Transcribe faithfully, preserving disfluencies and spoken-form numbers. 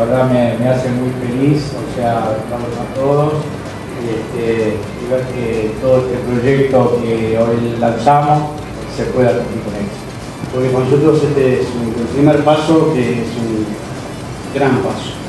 verdad me, me hace muy feliz, o sea, verlos a todos este, y ver que todo este proyecto que hoy lanzamos se pueda cumplir con éxito. Porque para nosotros este es un, el primer paso, que es un gran paso.